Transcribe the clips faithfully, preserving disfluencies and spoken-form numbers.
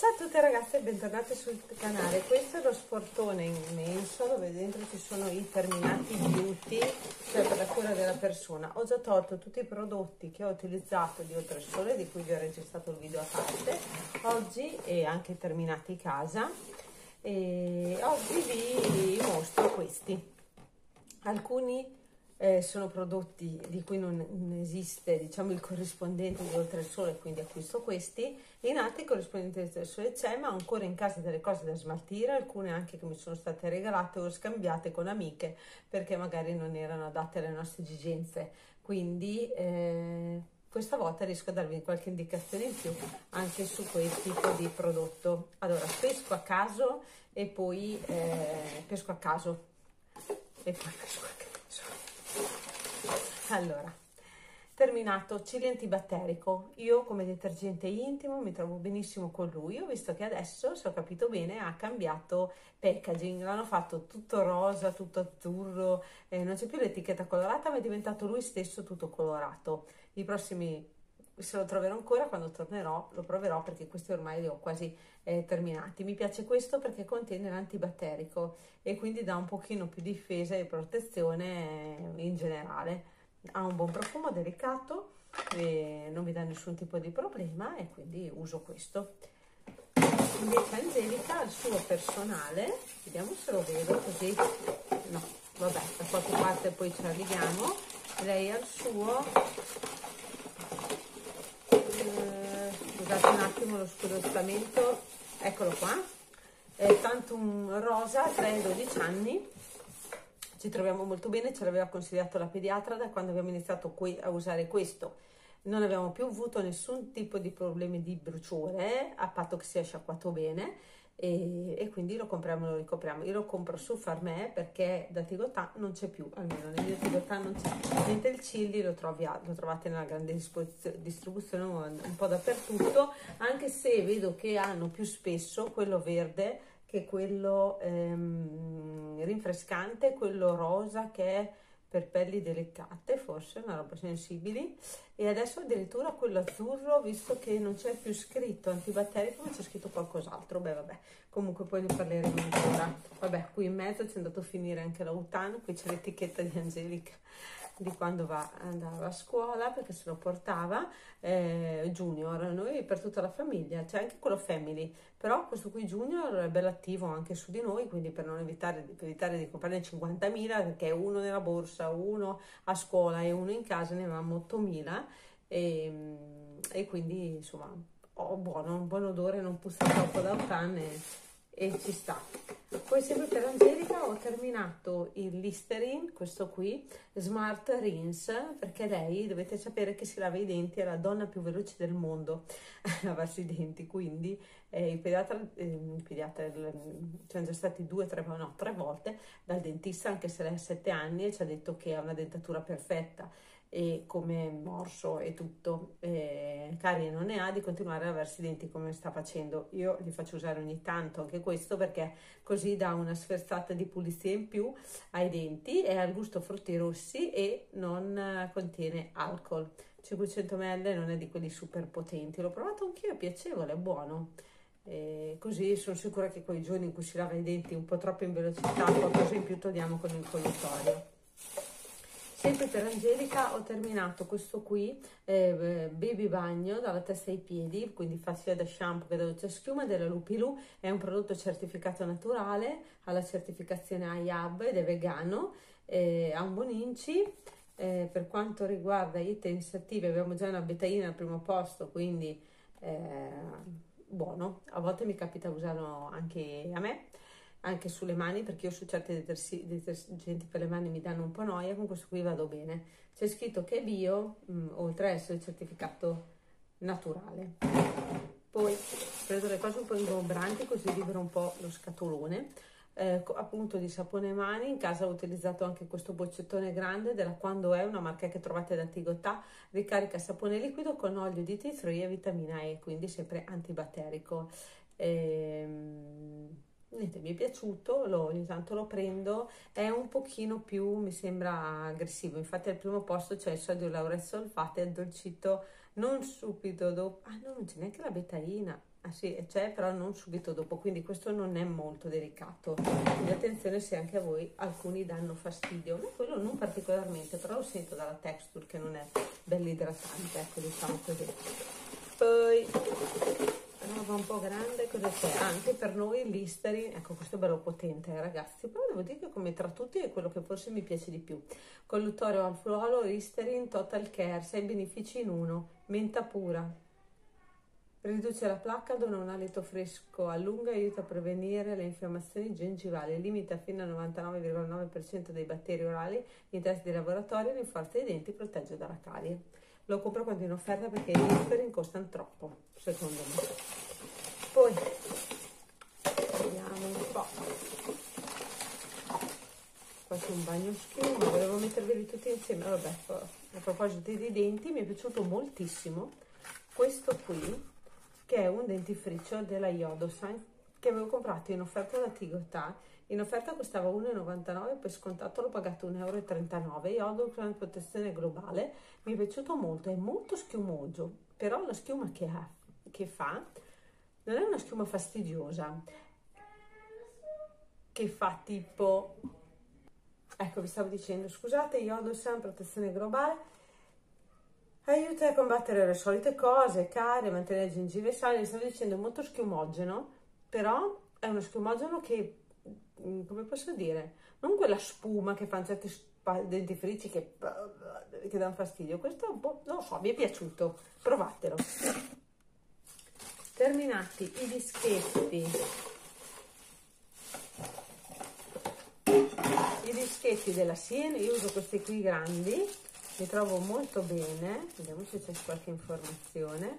Ciao a tutte ragazze e bentornate sul canale. Questo è lo sportone immenso dove dentro ci sono i terminati beauty, cioè per la cura della persona. Ho già tolto tutti i prodotti che ho utilizzato di Oltresole, di cui vi ho registrato il video a parte oggi, e anche terminati casa, e oggi vi mostro questi. Alcuni Eh, sono prodotti di cui non, non esiste, diciamo, il corrispondente di Oltresole, quindi acquisto questi. In altri il corrispondente di Oltresole c'è, ma ho ancora in casa delle cose da smaltire, alcune anche che mi sono state regalate o scambiate con amiche perché magari non erano adatte alle nostre esigenze. Quindi eh, questa volta riesco a darvi qualche indicazione in più anche su quel tipo di prodotto. Allora, pesco a caso e poi eh, pesco a caso e poi pesco a caso. Allora, terminato cili antibatterico. Io come detergente intimo mi trovo benissimo con lui. Ho visto che adesso, se ho capito bene, ha cambiato packaging, l'hanno fatto tutto rosa, tutto azzurro, eh, non c'è più l'etichetta colorata, ma è diventato lui stesso tutto colorato. I prossimi, se lo troverò ancora, quando tornerò lo proverò, perché questi ormai li ho quasi eh, terminati. Mi piace questo perché contiene l'antibatterico e quindi dà un pochino più difesa e protezione eh, in generale. Ha un buon profumo, delicato, e non mi dà nessun tipo di problema, e quindi uso questo. Invece Angelica ha il suo personale, vediamo se lo vedo così, no, vabbè, da qualche parte poi ci arriviamo. Lei ha il suo, eh, scusate un attimo lo scrostamento, eccolo qua, è Tantum Rosa, tre a dodici anni. Ci troviamo molto bene, ce l'aveva consigliato la pediatra da quando abbiamo iniziato a usare questo. Non abbiamo più avuto nessun tipo di problemi di bruciore, a patto che sia sciacquato bene, e, e quindi lo compriamo e lo ricopriamo. Io lo compro su Farmè perché da Tigotà non c'è più, almeno nel mio Tigotà non c'è. Mentre il Chilli lo, trovi, lo trovate nella grande distribuzione un po' dappertutto, anche se vedo che hanno più spesso quello verde che quello ehm, rinfrescante, quello rosa che è per pelli delicate, forse una roba sensibili, e adesso addirittura quello azzurro, visto che non c'è più scritto antibatterico ma c'è scritto qualcos'altro. Beh vabbè, comunque poi ne parleremo ancora. Vabbè, qui in mezzo c'è andato a finire anche la Utan, qui c'è l'etichetta di Angelica di quando va, andava a scuola, perché se lo portava, eh, Junior, noi per tutta la famiglia, c'è anche quello family, però questo qui Junior è bello attivo anche su di noi, quindi per non evitare, per evitare di comprarne cinquantamila, perché uno nella borsa, uno a scuola e uno in casa, ne avevamo ottomila, e, e quindi insomma ho buono, un buon odore, non puzza troppo da Utan, e, e ci sta. Poi sempre per Angelica ho terminato il Listerine, questo qui, Smart Rinse, perché lei, dovete sapere che si lava i denti, è la donna più veloce del mondo a lavarsi i denti, quindi eh, il pediatra, eh, il pediatra il, siamo già stati due, tre, no, tre volte dal dentista, anche se lei ha sette anni, e ci ha detto che ha una dentatura perfetta, e come morso e tutto, eh, carie non ne ha, di continuare a lavarsi i denti come sta facendo. Io li faccio usare ogni tanto anche questo, perché così dà una sferzata di pulizia in più ai denti, è al gusto frutti rossi e non contiene alcol, cinquecento millilitri, non è di quelli super potenti. L'ho provato anch'io, è piacevole, è buono. E così sono sicura che quei giorni in cui si lava i denti un po' troppo in velocità, qualcosa in più togliamo con il collatorio. Sempre per Angelica ho terminato questo qui, eh, Baby Bagno dalla testa ai piedi, quindi fa sia da shampoo che da doccia schiuma, della Lupilu. È un prodotto certificato naturale, ha la certificazione I A B ed è vegano, eh, ha un buon I N C I. Eh, per quanto riguarda i test attivi abbiamo già una betaina al primo posto, quindi eh, buono. A volte mi capita usarlo anche a me, anche sulle mani, perché io su certi detergenti per le mani mi danno un po' noia. Con questo qui vado bene. C'è scritto che è bio, mh, oltre a essere certificato naturale. Poi prendo le cose un po' ingombranti, così libero un po' lo scatolone. Eh, appunto di sapone mani, in casa ho utilizzato anche questo boccettone grande della Quando È, una marca che trovate da Tigotà, ricarica sapone liquido con olio di tea tree e vitamina E, quindi sempre antibatterico. Ehm... Niente, mi è piaciuto, lo, ogni tanto lo prendo, è un pochino più, mi sembra, aggressivo. Infatti al primo posto c'è il sodio laureth solfato e addolcito non subito dopo. Ah no, non c'è neanche la betaina, Ah sì, c'è, però non subito dopo, quindi questo non è molto delicato. Quindi attenzione se anche a voi alcuni danno fastidio. A me quello non particolarmente, però lo sento dalla texture che non è bello idratante, ecco, diciamo così. Poi, roba un po' grande, cosa c'è? Anche per noi l'Listerine, ecco questo è bello potente, eh, ragazzi, però devo dire che come tra tutti è quello che forse mi piace di più. Colluttorio al fluolo, Listerine Total Care, sei benefici in uno, menta pura. Riduce la placca, dona un alito fresco a lungo e aiuta a prevenire le infiammazioni gengivali, limita fino al novantanove virgola nove per cento dei batteri orali in test di laboratorio, rinforza i denti e protegge dalla carie. Lo compro quando in offerta perché i Listerine costano troppo, secondo me. Poi, vediamo un po'. Qua c'è un bagno schiuma, volevo metterveli tutti insieme, vabbè, a proposito dei denti mi è piaciuto moltissimo questo qui, che è un dentifricio della Yodosan che avevo comprato in offerta da Tigotà. In offerta costava uno e novantanove, per scontato l'ho pagato un euro e trentanove. Yodosan protezione globale, mi è piaciuto molto, è molto schiumoso, però la schiuma che, ha, che fa non è una schiuma fastidiosa, che fa tipo, ecco vi stavo dicendo, scusate, Yodosan protezione globale, aiuta a combattere le solite cose, carie, mantenere le gengive sane, vi stavo dicendo, è molto schiumogeno, però è uno schiumogeno che, come posso dire, non quella spuma che fanno certi dentifrici che, che danno fastidio, questo un po', non lo so, mi è piaciuto, provatelo. Terminati i dischetti, i dischetti della Sien, io uso questi qui grandi, mi trovo molto bene, vediamo se c'è qualche informazione,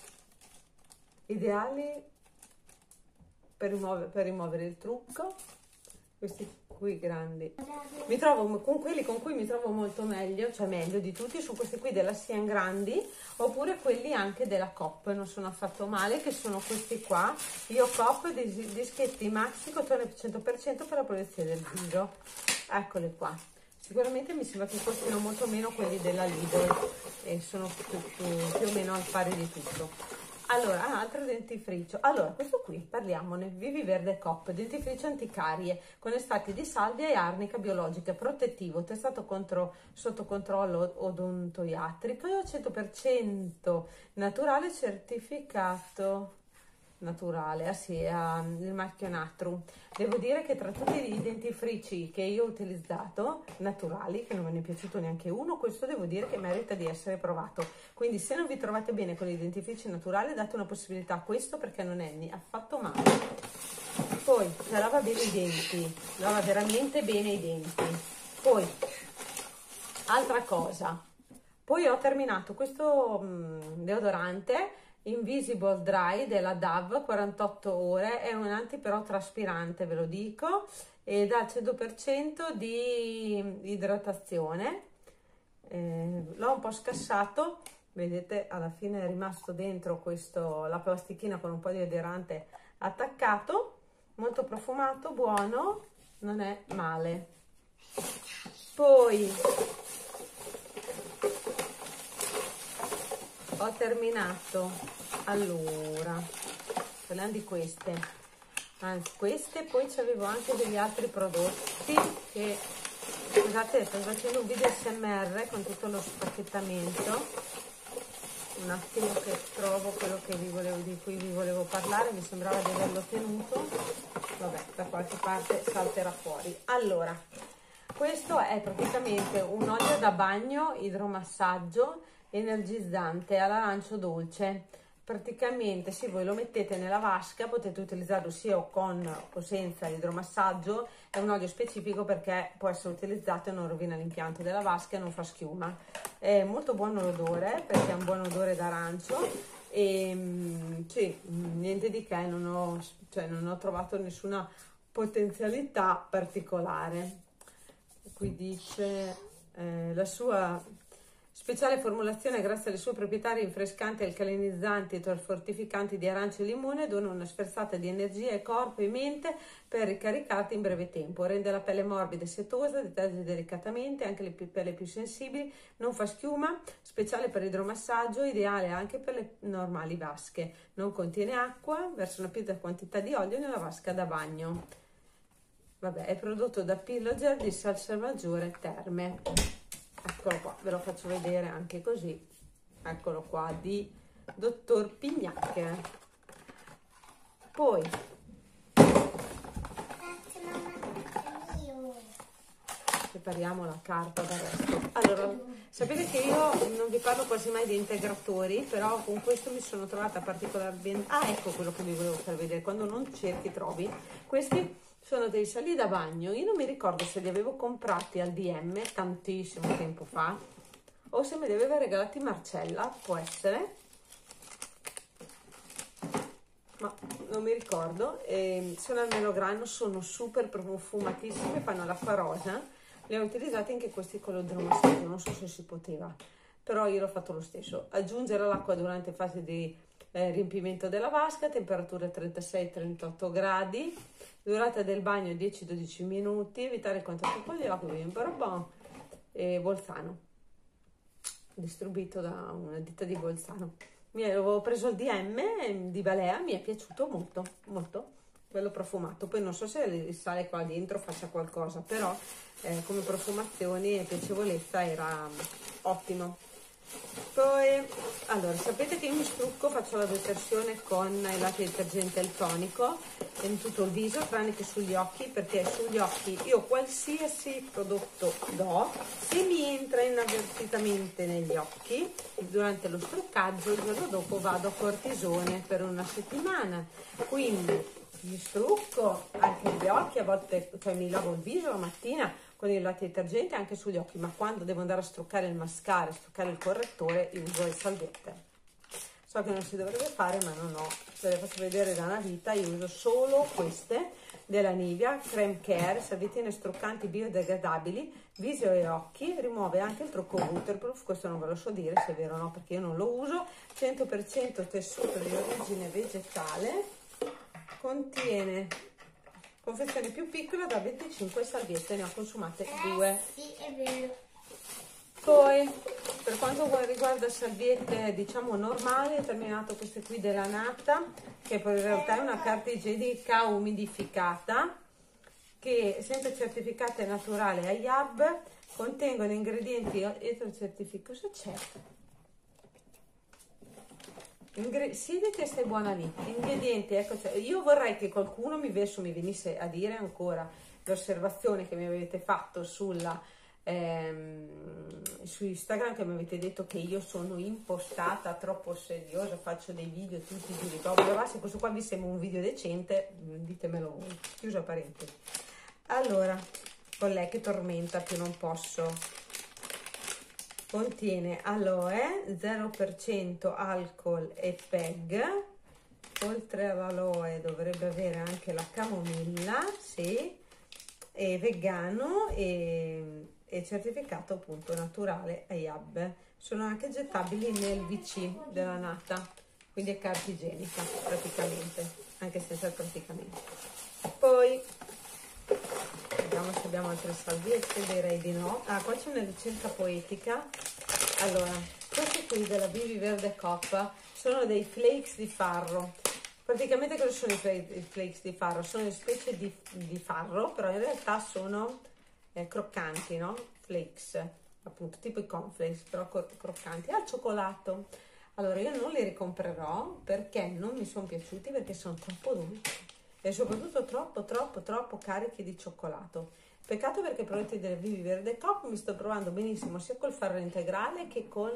ideali per rimuovere, per rimuovere il trucco, questi qui grandi, mi trovo con quelli con cui mi trovo molto meglio, cioè meglio di tutti, sono questi qui della Sien grandi, oppure quelli anche della Coop, non sono affatto male, che sono questi qua, io Coop, dis dischetti maxi cotone cento per cento per la protezione del viso, eccole qua. Sicuramente mi sembra che costino molto meno quelli della Lidl e sono più, più, più o meno al pari di tutto. Allora, altro dentifricio. Allora, questo qui, parliamone. Vivi Verde Coop, dentifricio anticarie con estratti di salvia e arnica biologica, protettivo, testato contro, sotto controllo odontoiatrico, cento per cento naturale, certificato naturale, ah sì, ha il marchio Natrum. Devo dire che tra tutti i dentifrici che io ho utilizzato, naturali, che non me ne è piaciuto neanche uno, questo devo dire che merita di essere provato. Quindi se non vi trovate bene con i dentifrici naturali, date una possibilità a questo perché non è affatto male. Poi, se lava bene i denti, lava veramente bene i denti. Poi, altra cosa, poi ho terminato questo mh, deodorante Invisible Dry della Dove, quarantotto ore, è un anti però traspirante, ve lo dico, ed ha il cento per cento di idratazione. Eh, l'ho un po' scassato, vedete alla fine è rimasto dentro questo, la plastichina con un po' di deodorante attaccato, molto profumato, buono, non è male. Poi ho terminato, allora, parliamo di queste, anzi queste, poi c'avevo anche degli altri prodotti che, scusate, sto facendo un video S M R con tutto lo spacchettamento, un attimo che trovo quello che vi volevo, di cui vi volevo parlare, mi sembrava di averlo tenuto, vabbè, da qualche parte salterà fuori. Allora, questo è praticamente un olio da bagno idromassaggio energizzante all'arancio dolce. Praticamente se voi lo mettete nella vasca potete utilizzarlo sia con o senza idromassaggio, è un olio specifico perché può essere utilizzato e non rovina l'impianto della vasca e non fa schiuma. È molto buono l'odore perché ha un buon odore d'arancio e sì, niente di che, non ho, cioè, non ho trovato nessuna potenzialità particolare. Qui dice eh, la sua Speciale formulazione grazie alle sue proprietà rinfrescanti, alcalinizzanti e fortificanti di arance e limone, dona una sferzata di energia a corpo e mente per ricaricarti in breve tempo. Rende la pelle morbida e setosa, deterge delicatamente anche le pelle più sensibili, non fa schiuma, speciale per idromassaggio, ideale anche per le normali vasche. Non contiene acqua, versa una piccola quantità di olio nella vasca da bagno. Vabbè, è prodotto da Pillager di Salsomaggiore Terme. Eccolo qua, ve lo faccio vedere anche così. Eccolo qua, di Dottor Pignac. Poi separiamo la carta dal resto. Allora, sapete che io non vi parlo quasi mai di integratori, però con questo mi sono trovata particolarmente... Ah, ecco quello che vi volevo far vedere. Quando non cerchi, trovi. Questi sono dei sali da bagno. Io non mi ricordo se li avevo comprati al D M tantissimo tempo fa o se me li aveva regalati Marcella, può essere, ma non mi ricordo. E sono al melograno, sono super profumatissimi, fanno l'acqua rosa. Li ho utilizzati anche questi con l'idromassaggio, non so se si poteva, però io l'ho fatto lo stesso. Aggiungere l'acqua durante fase di eh, riempimento della vasca, temperatura trentasei trentotto gradi, durata del bagno dieci dodici minuti, evitare il contatto con gli occhi, bon, e Bolzano, distribuito da una ditta di Bolzano. Mi avevo preso il D M di Balea, mi è piaciuto molto, molto, quello profumato. Poi non so se il sale qua dentro faccia qualcosa, però eh, come profumazioni e piacevolezza era ottimo. Poi, allora, sapete che io mi strucco, faccio la detersione con il latte detergente e il tonico in tutto il viso, tranne che sugli occhi, perché sugli occhi io qualsiasi prodotto do, se mi entra inavvertitamente negli occhi durante lo struccaggio, il giorno dopo vado a cortisone per una settimana. Quindi mi strucco anche gli occhi, a volte, cioè mi lavo il viso la mattina con il latte detergente anche sugli occhi, ma quando devo andare a struccare il mascara, struccare il correttore, io uso le salviette. So che non si dovrebbe fare, ma non ho, ve le faccio vedere da una vita. Io uso solo queste della Nivea, Creme Care, salviettine struccanti biodegradabili, viso e occhi, rimuove anche il trucco waterproof. Questo non ve lo so dire se è vero o no, perché io non lo uso. cento per cento tessuto di origine vegetale, contiene confezione più piccola da venticinque salviette, ne ho consumate due. Eh, sì, è vero. Poi, per quanto riguarda salviette, diciamo normali, ho terminato queste qui della Nata, che poi in realtà è una carta igienica umidificata, che è sempre certificata e naturale a I A B, contengono ingredienti eterocertificati. Cosa c'è? Ingre sì, che stai buona lì. Ingredienti, ecco, cioè, io vorrei che qualcuno mi, verso, mi venisse a dire ancora l'osservazione che mi avete fatto sulla ehm, su Instagram, che mi avete detto che io sono impostata, troppo seriosa, faccio dei video tutti giù di proprio. Se questo qua vi sembra un video decente, ditemelo voi. Chiusa parentesi. Allora, con lei che tormenta più non posso. Contiene aloe, zero per cento alcol e P E G, oltre all'aloe dovrebbe avere anche la camomilla, sì, è vegano e, e certificato appunto naturale a I A B. Sono anche gettabili nel V C della Nata, quindi è carta igienica praticamente, anche senza il praticamente. Poi vediamo se abbiamo altre salviette, direi di no. Ah, qua c'è una ricerca poetica. Allora, questi qui della Vivi Verde Coppa sono dei flakes di farro. Praticamente cosa sono i flakes di farro? Sono una specie di, di farro, però in realtà sono eh, croccanti, no? Flakes, appunto, tipo i cornflakes, però croccanti. Al cioccolato. Allora, io non li ricomprerò perché non mi sono piaciuti, perché sono troppo dolci. E soprattutto troppo, troppo, troppo carichi di cioccolato. Peccato, perché i prodotti delle Vivi Verde Cop mi sto trovando benissimo sia col farro integrale che con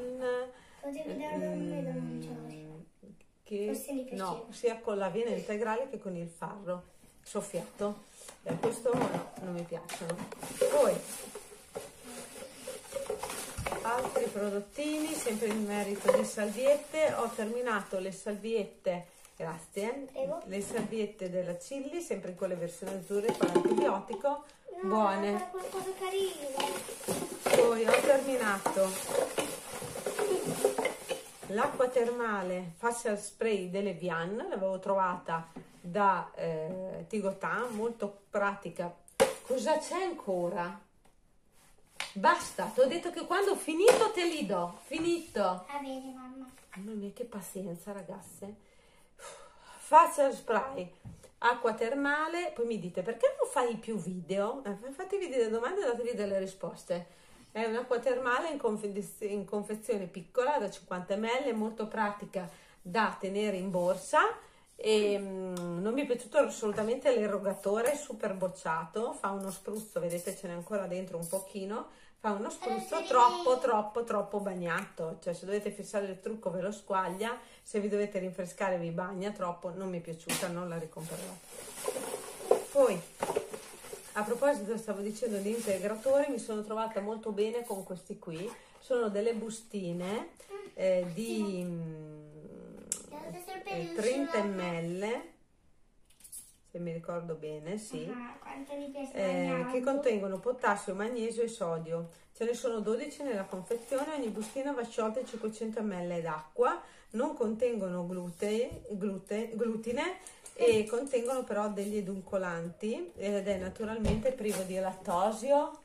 ehm, che, no, sia con l'avena integrale che con il farro soffiato. E questo no, non mi piacciono. Poi altri prodottini, sempre in merito di salviette. Ho terminato le salviette, grazie, Prego. le salviette della Cilli, sempre con le versioni azzurre con l'antibiotico. Buone. Qualcosa carino. Poi ho terminato l'acqua termale facial spray dell'Evian, l'avevo trovata da eh, Tigotan, molto pratica. Cosa c'è ancora? Basta, ti ho detto che quando ho finito te li do, finito. Va bene, mamma. Mamma mia, che pazienza, ragazze. Facial spray, acqua termale, poi mi dite perché non fai più video? Eh, fatevi delle domande e datevi delle risposte. È un'acqua termale in, confe in confezione piccola da cinquanta millilitri, molto pratica da tenere in borsa. E mh, non mi è piaciuto assolutamente l'erogatore, super bocciato, fa uno spruzzo, vedete ce n'è ancora dentro un pochino, fa uno spruzzo troppo troppo troppo bagnato, cioè se dovete fissare il trucco ve lo squaglia, se vi dovete rinfrescare vi bagna troppo, non mi è piaciuta, non la ricomprerò. Poi a proposito, stavo dicendo di integratori, mi sono trovata molto bene con questi qui, sono delle bustine eh, di eh, trenta millilitri, se mi ricordo bene, sì, eh, che contengono potassio, magnesio e sodio. Ce ne sono dodici nella confezione, ogni bustina va sciolta in cinquecento millilitri d'acqua, non contengono glute, glute, glutine, e contengono però degli edulcoranti ed è naturalmente privo di lattosio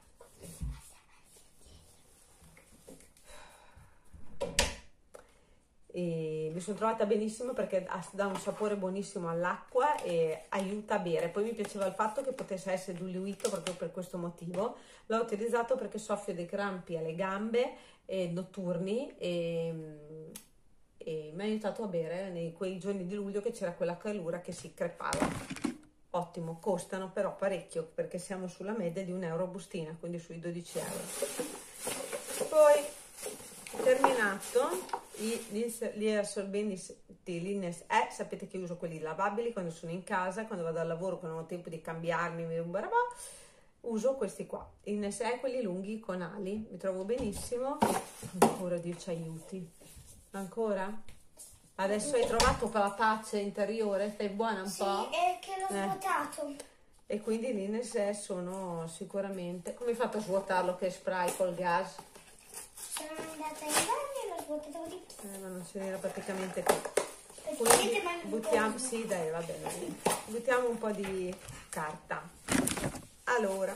e mi sono trovata benissimo perché dà un sapore buonissimo all'acqua e aiuta a bere. Poi mi piaceva il fatto che potesse essere diluito proprio per questo motivo. L'ho utilizzato perché soffro dei crampi alle gambe e notturni e e mi ha aiutato a bere nei quei giorni di luglio che c'era quella calura che si crepava. Ottimo, costano però parecchio perché siamo sulla media di un euro bustina, quindi sui dodici euro. Poi terminato gli assorbenti Linnes E, sapete che uso quelli lavabili quando sono in casa, quando vado al lavoro, quando non ho tempo di cambiarmi, uso questi qua, Linnes E, quelli lunghi con ali, mi trovo benissimo. Ancora Dio ci aiuti. Ancora? Adesso hai trovato per la pace interiore? Stai buona un sì, po'? Sì, è che l'ho eh. svuotato. E quindi Linnes E sono sicuramente... Come hai fatto a svuotarlo che spray col gas? Sono andata in bagno e l'ho svuotato così. Eh, ma non ce n'era praticamente più. Quindi buttiamo... Sì, dai, va bene. Buttiamo un po' di carta. Allora.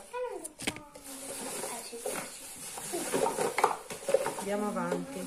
Andiamo avanti.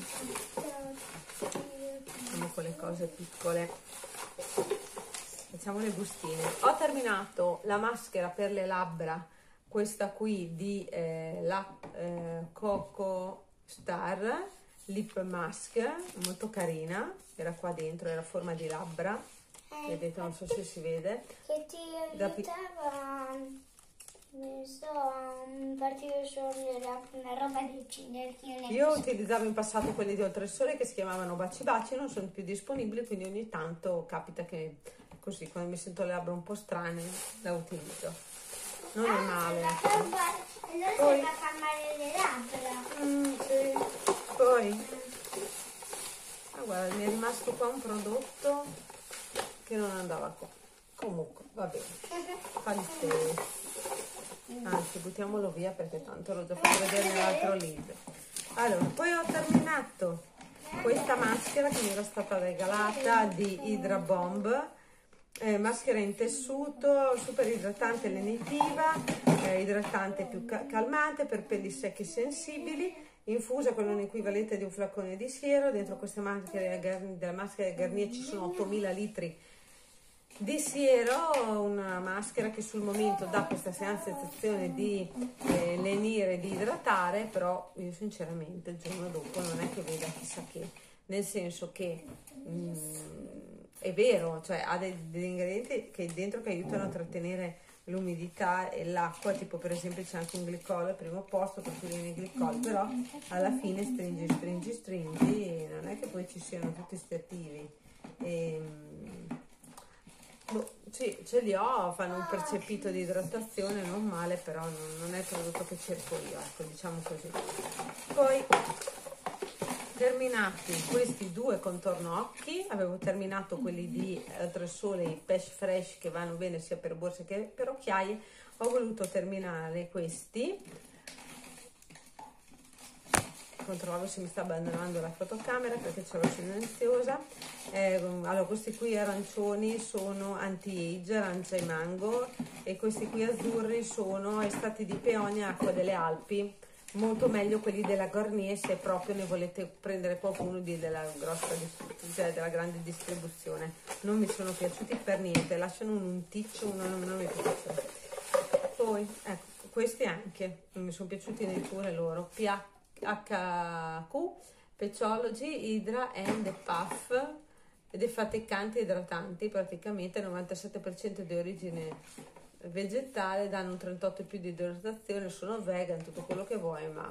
Andiamo con le cose piccole. Facciamo le bustine. Ho terminato la maschera per le labbra, questa qui di eh, la eh, Coco Star Lip Mask, molto carina. Era qua dentro, era a forma di labbra. Eh, vedete, non so se si vede. Che ti aiutava, non so, partire solo una roba del cinema. Io utilizzavo in passato quelli di Oltresole che si chiamavano Baci Baci, non sono più disponibili, quindi ogni tanto capita che così, quando mi sento le labbra un po' strane, la utilizzo. Non ah, è male. Allora poi fa far male le labbra. Mm, sì. Poi, ah, guarda, mi è rimasto qua un prodotto che non andava qua. Comunque, va bene. Fa il stesso. Anzi, buttiamolo via perché tanto l'ho già fatto vedere nell'altro libro. Allora, poi ho terminato questa maschera che mi era stata regalata di Hydra Bomb, eh, maschera in tessuto, super idratante e lenitiva, eh, idratante più ca calmante per pelli secche e sensibili, infusa con un equivalente di un flacone di siero. Dentro queste maschere della maschera Garnier ci sono ottomila litri di siero, una maschera che sul momento dà questa sensazione di eh, lenire, di idratare, però io sinceramente il giorno dopo non è che veda chissà che, nel senso che mh, è vero, cioè ha dei, degli ingredienti che dentro che aiutano a trattenere l'umidità e l'acqua, tipo per esempio c'è anche un glicol al primo posto, per cui viene il glicol, però alla fine stringi, stringi, stringi e non è che poi ci siano tutti questi attivi. E, boh, sì, ce li ho, fanno un percepito di idratazione, non male, però non, non è il prodotto che cerco io, ecco, diciamo così. Poi, terminati questi due contorno occhi, avevo terminato quelli di Oltresole, i Pesh Fresh, che vanno bene sia per borse che per occhiaie. Ho voluto terminare questi controllavo se mi sta abbandonando la fotocamera perché ce l'ho silenziosa. Eh, allora, questi qui arancioni sono anti-age, arancia e mango, e questi qui azzurri sono estratti di peonia, acqua delle Alpi. Molto meglio quelli della Garnier se proprio ne volete prendere qualcuno di della grossa, cioè della grande distribuzione. Non mi sono piaciuti per niente, lasciano un unticcio, non, non mi piacciono. Poi, ecco, questi anche, non mi sono piaciuti neppure loro. P H Q, Pechology, Hydra and Puff, defaticcanti e idratanti, praticamente novantasette per cento di origine vegetale, danno un trentotto in più di idratazione, sono vegan, tutto quello che vuoi, ma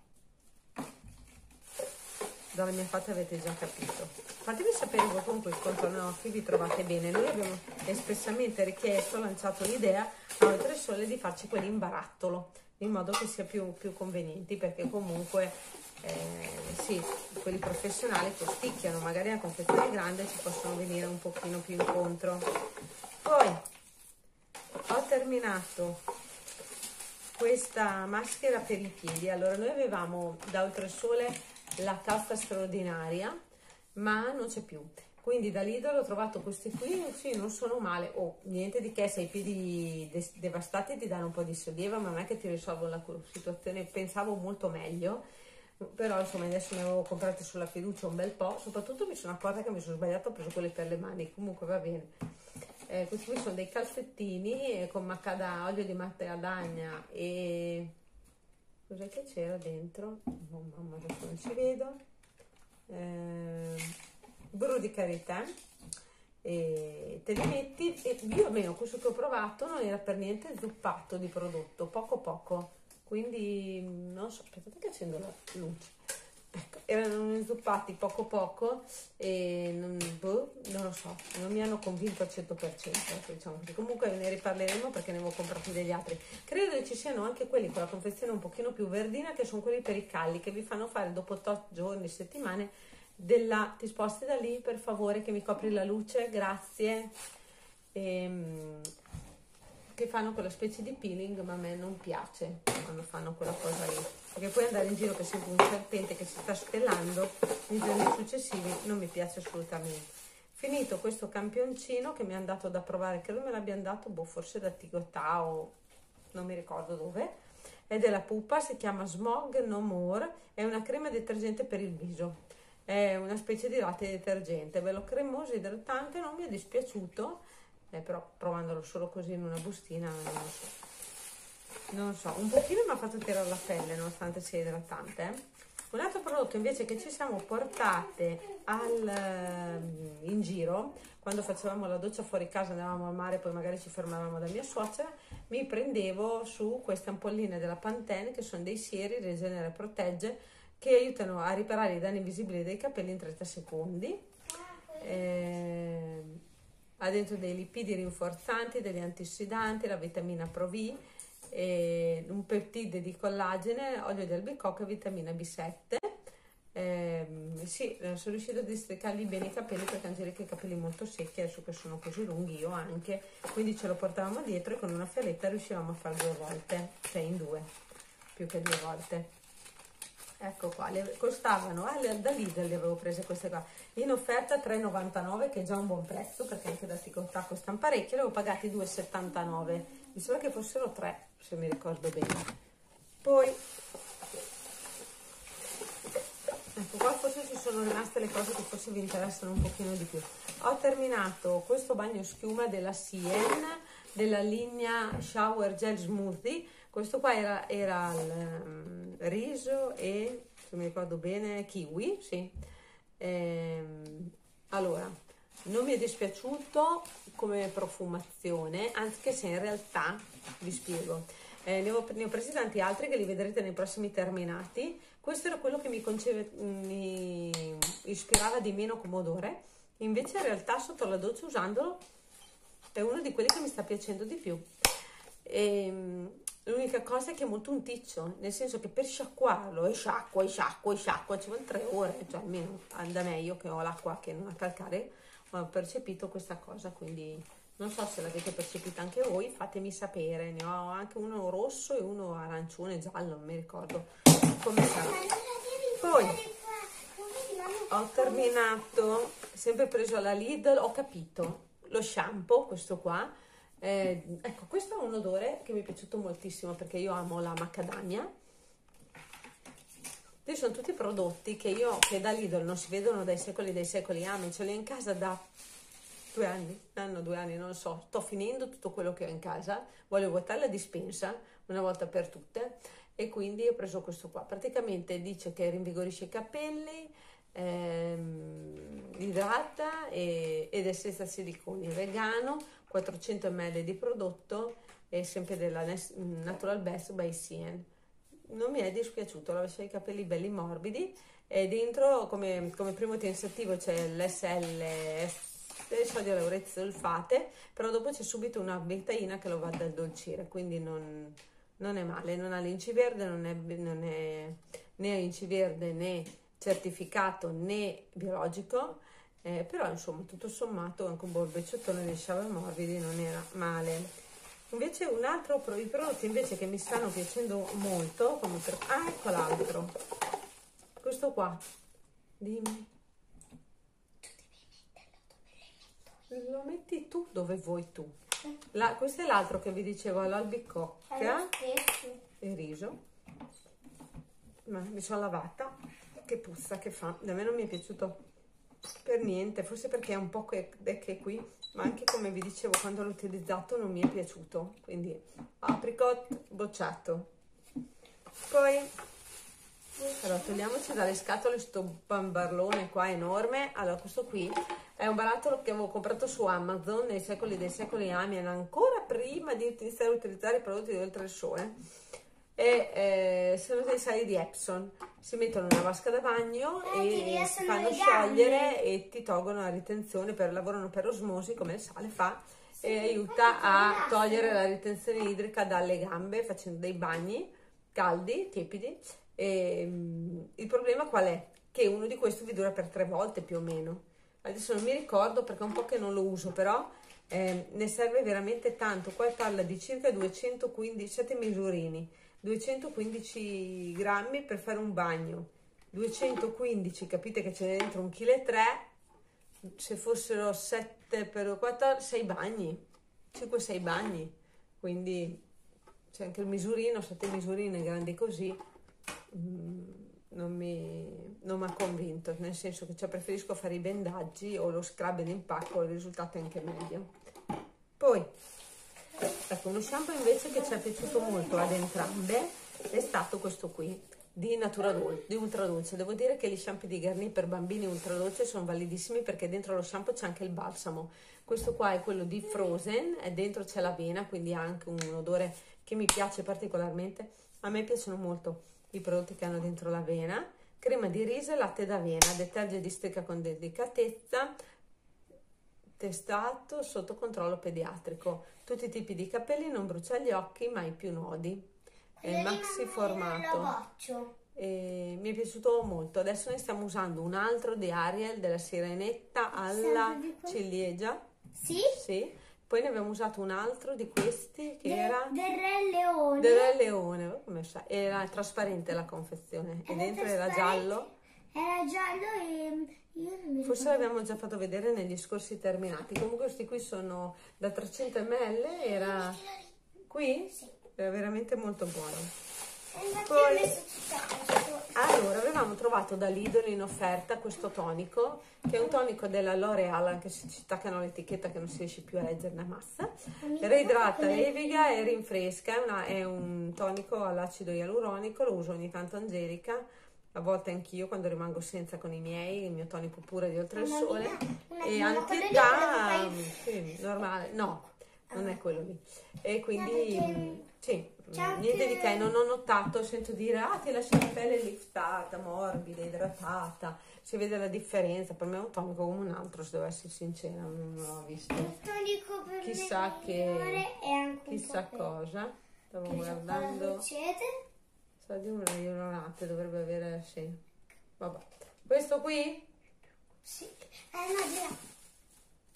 dalla mia faccia avete già capito. Fatemi sapere voi con quei contornocchi vi trovate bene. Noi abbiamo espressamente richiesto, lanciato l'idea a Oltre Sole di farci quelli in barattolo, in modo che sia più, più convenienti, perché comunque eh, sì, quelli professionali costicchiano, magari a confezione grande ci possono venire un pochino più incontro. Poi ho terminato questa maschera per i piedi. Allora, noi avevamo da Oltresole la casta straordinaria, ma non c'è più, quindi da Lidl ho trovato questi qui. Sì, non sono male, oh, niente di che, se hai i piedi devastati ti danno un po' di sollievo, ma non è che ti risolvono la situazione. Pensavo molto meglio, però insomma adesso ne avevo comprate sulla fiducia un bel po'. Soprattutto mi sono accorta che mi sono sbagliata, ho preso quelle per le mani. Comunque va bene. Eh, questi qui sono dei calzettini eh, con macada, olio di macadamia e cos'è che c'era dentro? Oh, mamma, adesso non ci vedo. Eh, burro di karité, e te li metti, e io almeno questo che ho provato non era per niente zuppato di prodotto, poco poco, quindi non so, aspettate che accendo la luce. Ecco, erano inzuppati poco poco e non, boh, non lo so, non mi hanno convinto al cento per cento, ecco, diciamo. Comunque ne riparleremo perché ne avevo comprati degli altri. Credo che ci siano anche quelli con la confezione un pochino più verdina, che sono quelli per i calli, che vi fanno fare dopo tot giorni, settimane della... Ti sposti da lì per favore, che mi copri la luce, grazie. Ehm, che fanno quella specie di peeling, ma a me non piace quando fanno quella cosa lì, perché poi andare in giro che sembra un serpente che si sta stellando nei giorni successivi non mi piace assolutamente. Finito questo campioncino che mi hanno dato da provare, credo me l'abbiano dato, boh, forse da Tigotà o non mi ricordo dove, è della Pupa, si chiama Smog No More, è una crema detergente per il viso, è una specie di latte detergente, bello cremoso, idratante, non mi è dispiaciuto. Eh, però provandolo solo così in una bustina non lo so, non so, un pochino mi ha fatto tirare la pelle nonostante sia idratante. eh. Un altro prodotto invece che ci siamo portate al, in giro quando facevamo la doccia fuori casa, andavamo al mare, poi magari ci fermavamo da mia suocera, mi prendevo su queste ampolline della Pantene, che sono dei sieri Regenera e Protegge, che aiutano a riparare i danni visibili dei capelli in trenta secondi. eh, Ha dentro dei lipidi rinforzanti, degli antiossidanti, la vitamina Pro V, e un peptide di collagene, olio di albicocca e vitamina B sette. Eh, sì, sono riuscita a districarli bene i capelli, perché Angelica ha i capelli molto secchi, adesso che sono così lunghi, io anche, quindi ce lo portavamo dietro e con una fialetta riuscivamo a fare due volte, cioè in due, più che due volte. Ecco qua, le costavano, ah, da Lidl le avevo prese queste qua, in offerta tre e novantanove, che è già un buon prezzo, perché anche da Ticotà costano parecchio, le avevo pagati due e settantanove, mi sembra che fossero tre, se mi ricordo bene. Poi, ecco qua forse ci sono rimaste le cose che forse vi interessano un pochino di più. Ho terminato questo bagno schiuma della Sien, della linea Shower Gel Smoothie. Questo qua era, era il um, riso e, se mi ricordo bene, kiwi, sì. Ehm, allora, non mi è dispiaciuto come profumazione, anche se in realtà, vi spiego, eh, ne, ho, ne ho presi tanti altri che li vedrete nei prossimi terminati. Questo era quello che mi, conceve, mi ispirava di meno come odore, invece in realtà sotto la doccia usandolo è uno di quelli che mi sta piacendo di più. Ehm, L'unica cosa è che è molto unticcio, nel senso che per sciacquarlo e sciacqua, e sciacqua, e sciacqua ci vuole tre ore, cioè almeno da me, io che ho l'acqua che non ha calcare, ho percepito questa cosa, quindi non so se l'avete percepita anche voi, fatemi sapere. Ne ho anche uno rosso e uno arancione, giallo, non mi ricordo come sarà. Poi ho terminato, sempre preso alla Lidl, ho capito, lo shampoo, questo qua. Eh, ecco, questo è un odore che mi è piaciuto moltissimo perché io amo la macadamia. Ci sono tutti prodotti che io, che da Lidl non si vedono dai secoli dei secoli, amo, ce li ho in casa da due anni, anno, due anni, non lo so, sto finendo tutto quello che ho in casa, voglio vuotare la dispensa una volta per tutte e quindi ho preso questo qua. Praticamente dice che rinvigorisce i capelli, ehm, idrata e, ed è senza siliconi, vegano, quattrocento millilitri di prodotto e sempre della Natural Best by Sien. Non mi è dispiaciuto, lascia i capelli belli morbidi e dentro come, come primo tensiativo c'è l'S L del sodio laureato sulfate, però dopo c'è subito una betaina che lo va ad addolcire, quindi non, non è male, non ha l'inci verde, non è, non è né inci verde né certificato né biologico, eh, però insomma tutto sommato anche un buon beccettone di sciave morbidi non era male. Invece un altro, i prodotti invece che mi stanno piacendo molto, come per, ah ecco l'altro, questo qua, dimmi. Lo metti tu dove vuoi tu. La, questo è l'altro che vi dicevo, l'albicocca e riso. Ma mi sono lavata, che puzza che fa, da me non mi è piaciuto per niente, forse perché è un po' che, che qui, ma anche come vi dicevo quando l'ho utilizzato non mi è piaciuto, quindi apricot bocciato. Poi allora togliamoci dalle scatole sto bambarlone qua enorme. Allora questo qui è un barattolo che avevo comprato su Amazon nei secoli dei secoli Amian, ancora prima di iniziare a utilizzare i prodotti di Oltre il Sole, e eh, sono dei sali di Epson, si mettono in una vasca da bagno eh, e si fanno sciogliere e ti tolgono la ritenzione, per, lavorano per osmosi come il sale fa, sì, e aiuta a togliere la ritenzione idrica dalle gambe facendo dei bagni caldi, tiepidi. E, um, il problema qual è? Che uno di questi vi dura per tre volte più o meno. Adesso non mi ricordo perché è un po' che non lo uso, però eh, ne serve veramente tanto. Qua parla di circa duecentoquindici, sette misurini, duecentoquindici grammi per fare un bagno, duecentoquindici, capite che c'è dentro un chilo e tre, se fossero sette per quattro, sei bagni, cinque sei bagni, quindi c'è anche il misurino, sette misurine grandi così, mm, non mi non mi ha convinto, nel senso che cioè, preferisco fare i bendaggi o lo scrub in impacco, il risultato è anche meglio. Poi ecco, uno shampoo invece che ci è piaciuto molto ad entrambe è stato questo qui di Natura Dolce, di Ultra Dolce. Devo dire che gli shampoo di Garnier per bambini Ultra Dolce sono validissimi perché dentro lo shampoo c'è anche il balsamo. Questo qua è quello di Frozen e dentro c'è l'avena, quindi ha anche un odore che mi piace particolarmente. A me piacciono molto i prodotti che hanno dentro l'avena. Crema di riso e latte d'avena, deterge di stecca con delicatezza, testato sotto controllo pediatrico, tutti i tipi di capelli, non brucia gli occhi, mai più nodi, è maxi formato e mi è piaciuto molto. Adesso ne stiamo usando un altro di Ariel della sirenetta alla ciliegia, sì? Sì. Poi ne abbiamo usato un altro di questi che De, era del Re Leone, del Re Leone, come sa, era trasparente la confezione e dentro era giallo, era giallo e io non mi forse l'abbiamo già fatto vedere negli scorsi terminati. Comunque questi qui sono da trecento millilitri, era qui, sì, era veramente molto buono. Poi, allora avevamo trovato da Lidl in offerta questo tonico, che è un tonico della L'Oreal, anche se ci attaccano l'etichetta che non si riesce più a leggere la massa. Reidrata, leviga e rinfresca, è, una, è un tonico all'acido ialuronico, lo uso ogni tanto Angelica, a volte anch'io quando rimango senza con i miei, il mio tonico pure di Oltre il Sole, e antietà, sì, normale, no, non è quello lì, e quindi sì, niente di che, non ho notato, sento dire, ah ti lascia la pelle liftata, morbida, idratata, si vede la differenza, per me è un tonico come un altro, se devo essere sincera, non l'ho visto, chissà che, chissà cosa, stavo guardando, sa di un ialuronico, dovrebbe avere, sì, vabbè, questo qui? Sì, eh no,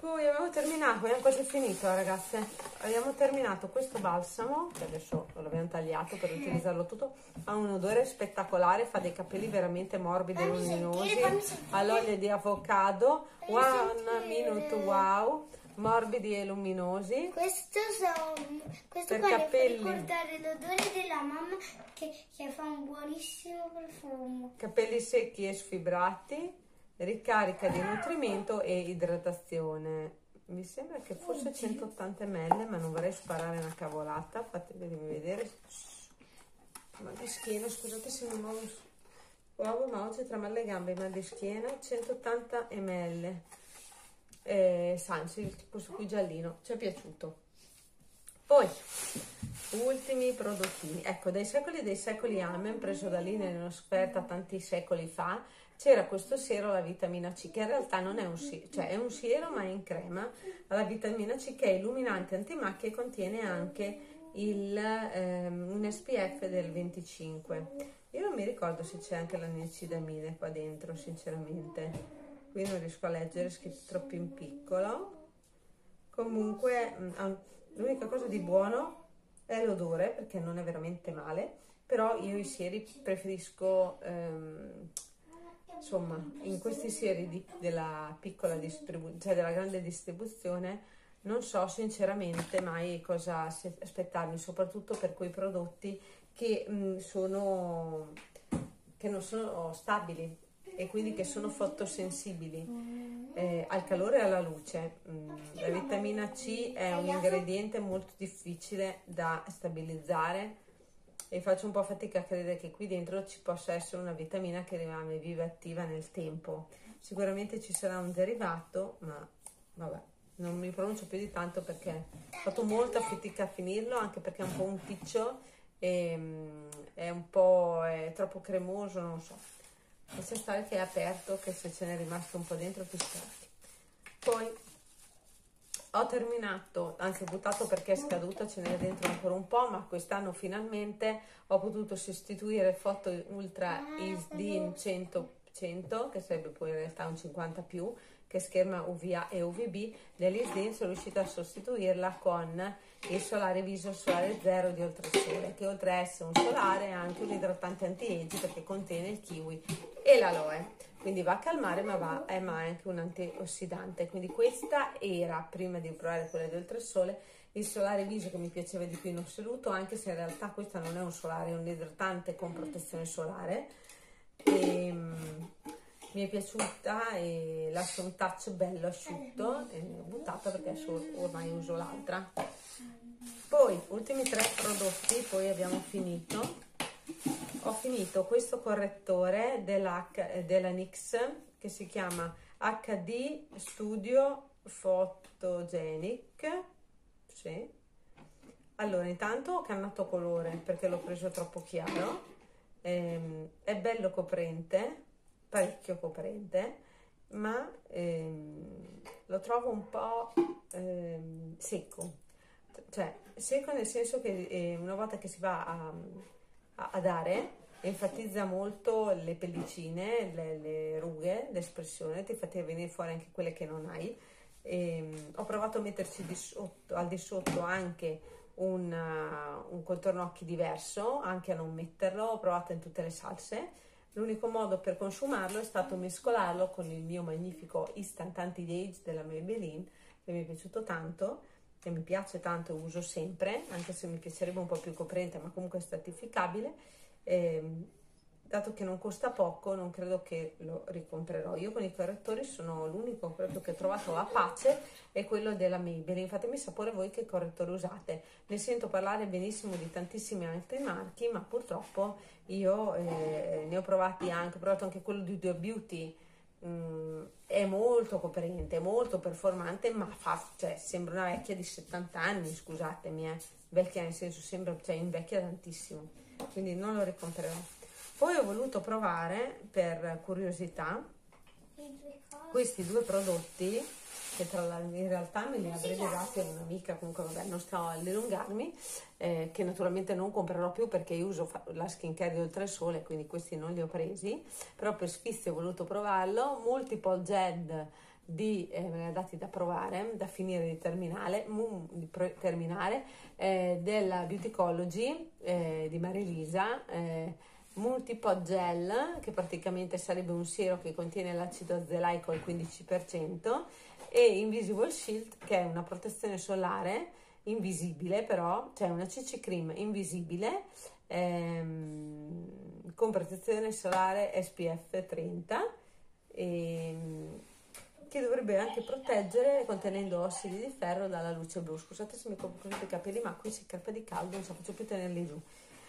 Poi abbiamo terminato, abbiamo quasi finito ragazze, abbiamo terminato questo balsamo, che adesso l'abbiamo tagliato per utilizzarlo tutto, ha un odore spettacolare, fa dei capelli veramente morbidi e luminosi, all'olio di avocado, one minute wow, morbidi e luminosi. Questo, so, questo per qua capelli, mi fa ricordare l'odore della mamma che, che fa un buonissimo profumo. Capelli secchi e sfibrati, ricarica di nutrimento e idratazione. Mi sembra che fosse centottanta millilitri, ma non vorrei sparare una cavolata, fatemi vedere. Mal di schiena, scusate se mi muovo, muovo ma oggi tra mal le gambe, mal di schiena, centottanta millilitri. Eh, Sanci, questo qui giallino, ci è piaciuto. Poi ultimi prodottini, ecco, dai secoli dei secoli Amen, preso da lì nell'offerta tanti secoli fa, c'era questo siero alla vitamina C, che in realtà non è un siero, cioè è un siero ma è in crema, alla vitamina C, che è illuminante antimacchia e contiene anche il, ehm, un S P F del venticinque. Io non mi ricordo se c'è anche la niacidamide qua dentro, sinceramente. Qui non riesco a leggere, è scritto troppo in piccolo. Comunque l'unica cosa di buono è l'odore, perché non è veramente male, però io i sieri preferisco, ehm, insomma, in questi sieri di, della piccola distribuzione, cioè della grande distribuzione, non so sinceramente mai cosa aspettarmi, soprattutto per quei prodotti che, mh, sono, che non sono stabili e quindi che sono fotosensibili eh, al calore e alla luce. Mm, la vitamina C è un ingrediente molto difficile da stabilizzare e faccio un po' fatica a credere che qui dentro ci possa essere una vitamina che rimane viva e attiva nel tempo. Sicuramente ci sarà un derivato, ma vabbè, non mi pronuncio più di tanto perché ho fatto molta fatica a finirlo, anche perché è un po' un piccio e mm, è un po' è troppo cremoso, non so. Lascia stare che è aperto, che se ce n'è rimasto un po' dentro ti scarti. Poi ho terminato, anzi buttato perché è scaduta, ce n'è dentro ancora un po', ma quest'anno finalmente ho potuto sostituire Photo Ultra ISDIN cento, cento, che sarebbe poi in realtà un cinquanta più, che scherma U V A e U V B. Dell'ISDIN sono riuscita a sostituirla con il solare viso solare zero di Oltresole, che oltre a essere un solare è anche un idratante anti-age perché contiene il kiwi e l'aloe, quindi va a calmare ma, va, eh, ma è anche un antiossidante. Quindi questa era, prima di provare quella di Oltresole, il solare viso che mi piaceva di più in assoluto, anche se in realtà questa non è un solare, è un idratante con protezione solare. E, um, mi è piaciuta e lascia un touch bello asciutto, e buttata perché adesso ormai uso l'altra. Poi ultimi tre prodotti, poi abbiamo finito. Ho finito questo correttore della, della N Y X che si chiama H D Studio Photogenic. Sì. Allora, intanto ho cambiato colore perché l'ho preso troppo chiaro. Ehm, è bello coprente, parecchio coprente, ma ehm, lo trovo un po' ehm, secco. Cioè, secco nel senso che eh, una volta che si va a, a, a dare, enfatizza molto le pellicine, le, le rughe, l'espressione, ti fa venire fuori anche quelle che non hai. E, ho provato a metterci di sotto, al di sotto anche un, uh, un contorno occhi diverso, anche a non metterlo, ho provato in tutte le salse. L'unico modo per consumarlo è stato mescolarlo con il mio magnifico Instant Anti-Age della Maybelline, che mi è piaciuto tanto, che mi piace tanto e uso sempre, anche se mi piacerebbe un po' più coprente, ma comunque è stratificabile. E, dato che non costa poco, non credo che lo ricomprerò. Io con i correttori sono l'unico correttore che ho trovato a pace, è quello della Maybelline. Fatemi sapere voi che correttore usate. Ne sento parlare benissimo di tantissimi altri marchi, ma purtroppo io eh, ne ho provati anche, ho provato anche quello di Due Beauty. Mm, è molto coprente, molto performante, ma fa, cioè, sembra una vecchia di settanta anni, scusatemi, eh. Vecchia nel senso, sembra, cioè, invecchia tantissimo, quindi non lo ricomprerò. Poi ho voluto provare, per curiosità, questi due prodotti, che tra l'altro in realtà me li avrebbe dati un'amica, comunque vabbè, non sto a dilungarmi, eh, che naturalmente non comprerò più perché io uso la skincare di Oltresole, quindi questi non li ho presi, però per sfizio ho voluto provarlo. Multiple Jed di, eh, me ne ha dati da provare, da finire di terminare, mm, di pro- terminare eh, della Beautycology eh, di Marilisa, eh, Multipod Gel, che praticamente sarebbe un siero che contiene l'acido azelaico al quindici per cento, e Invisible Shield, che è una protezione solare invisibile, però, cioè una C C cream invisibile ehm, con protezione solare S P F trenta, ehm, che dovrebbe anche proteggere contenendo ossidi di ferro dalla luce blu. Scusate se mi copro i capelli, ma qui si crepa di caldo, non so, faccio più tenerli giù.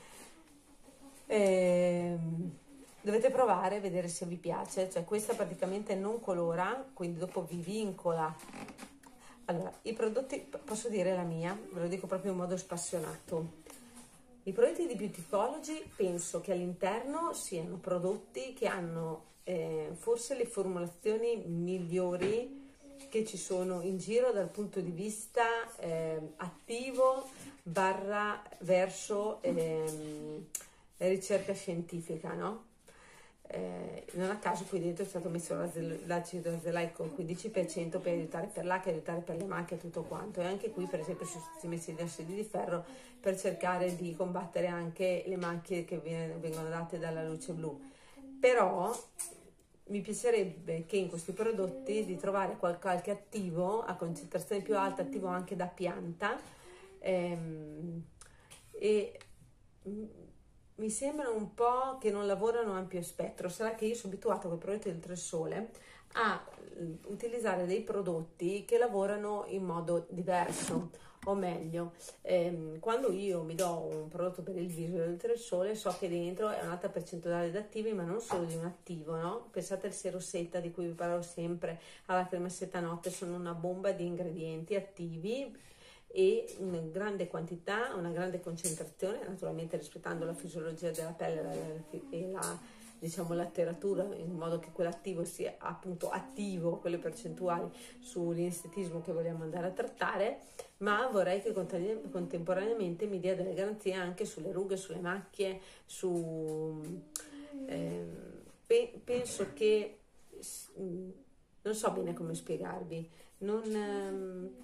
Ehm, dovete provare, vedere se vi piace, cioè questa praticamente non colora, quindi dopo vi vincola. Allora, i prodotti, posso dire la mia, ve lo dico proprio in modo spassionato. I prodotti di Beautycology penso che all'interno siano prodotti che hanno eh, forse le formulazioni migliori che ci sono in giro dal punto di vista eh, attivo barra verso ehm, ricerca scientifica, no? Eh, non a caso qui dentro è stato messo l'acido azelaico al quindici per cento per aiutare per l'acne, aiutare per le macchie e tutto quanto, e anche qui per esempio sono stati messi gli ossidi di ferro per cercare di combattere anche le macchie che vengono date dalla luce blu. Però mi piacerebbe che in questi prodotti di trovare qualche attivo a concentrazione più alta, attivo anche da pianta, ehm, e mi sembra un po' che non lavorano a ampio spettro. Sarà che io sono abituata con i prodotti del Tre Sole a utilizzare dei prodotti che lavorano in modo diverso, o meglio, ehm, quando io mi do un prodotto per il viso del Tre Sole so che dentro è un'alta percentuale di attivi, ma non solo di un attivo, no? Pensate al siero seta di cui vi parlo sempre, alla crema seta notte, sono una bomba di ingredienti attivi e una grande quantità, una grande concentrazione, naturalmente rispettando la fisiologia della pelle e la, diciamo, la letteratura, in modo che quell'attivo sia appunto attivo, quelle percentuali sull'inestetismo che vogliamo andare a trattare, ma vorrei che contemporaneamente mi dia delle garanzie anche sulle rughe, sulle macchie, su eh, pe- penso che non so bene come spiegarvi, non ehm,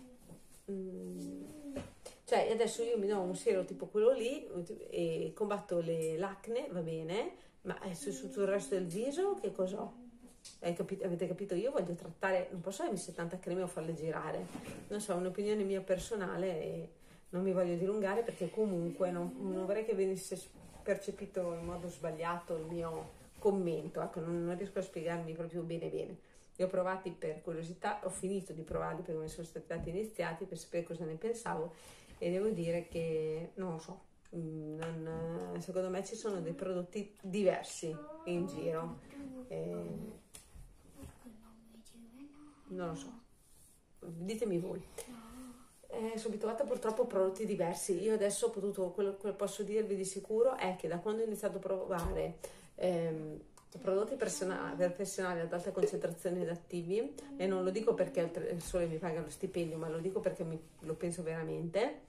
cioè adesso io mi do un siero tipo quello lì e combatto le, l'acne, va bene, ma su, su tutto il resto del viso che cos'ho? Hai capito, avete capito? Io voglio trattare, non posso avere settanta creme o farle girare, non so, è un'opinione mia personale e non mi voglio dilungare perché comunque non, non vorrei che venisse percepito in modo sbagliato il mio commento, ecco, non, non riesco a spiegarmi proprio bene bene. Li ho provati per curiosità, ho finito di provarli perché mi sono stati iniziati per sapere cosa ne pensavo e devo dire che non lo so, non, secondo me ci sono dei prodotti diversi in giro, eh, non lo so, ditemi voi. Eh, sono abituata purtroppo a prodotti diversi. Io adesso ho potuto, quello che posso dirvi di sicuro è che da quando ho iniziato a provare ehm, prodotti professionali ad alta concentrazione di attivi, e non lo dico perché il Sole mi paga lo stipendio, ma lo dico perché mi, lo penso veramente,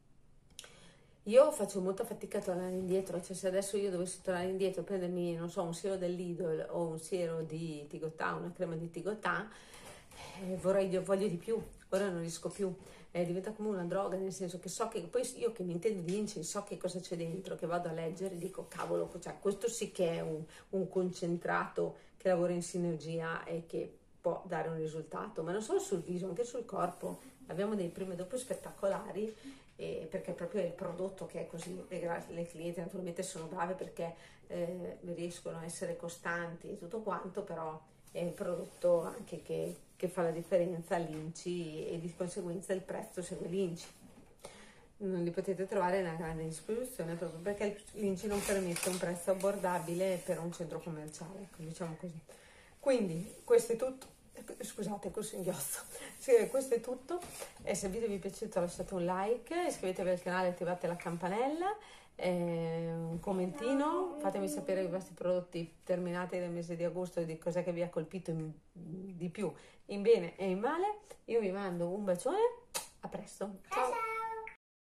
io faccio molta fatica a tornare indietro. Cioè se adesso io dovessi tornare indietro e prendermi, non so, un siero del Lidl o un siero di Tigotà, una crema di Tigotà, eh, vorrei, voglio di più, ora non riesco più, eh, diventa come una droga, nel senso che so che poi io che mi intendo di inci, so che cosa c'è dentro, che vado a leggere e dico cavolo, cioè, questo sì che è un, un concentrato che lavora in sinergia e che può dare un risultato, ma non solo sul viso, anche sul corpo. Abbiamo dei prima e dopo spettacolari, eh, perché proprio è il prodotto che è così. Le, le clienti naturalmente sono brave perché eh, riescono a essere costanti e tutto quanto, però è il prodotto anche che, che fa la differenza all'I N C I e di conseguenza il prezzo segue l'I N C I. Non li potete trovare nella grande distribuzione proprio perché l'I N C I non permette un prezzo abbordabile per un centro commerciale, ecco, diciamo così. Quindi questo è tutto. Scusate, col singhiozzo. Sì, questo è tutto. E se il video vi è piaciuto lasciate un like, iscrivetevi al canale, attivate la campanella, eh, un commentino, fatemi sapere i vostri prodotti terminati nel mese di agosto e di cos'è che vi ha colpito in, di più in bene e in male. Io vi mando un bacione, a presto, ciao!